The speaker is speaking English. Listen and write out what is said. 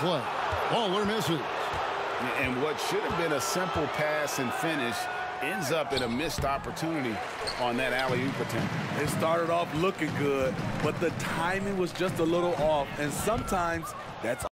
play. Bowler misses. And what should have been a simple pass and finish ends up in a missed opportunity on that alley-oop attempt. It started off looking good, but the timing was just a little off, and sometimes that's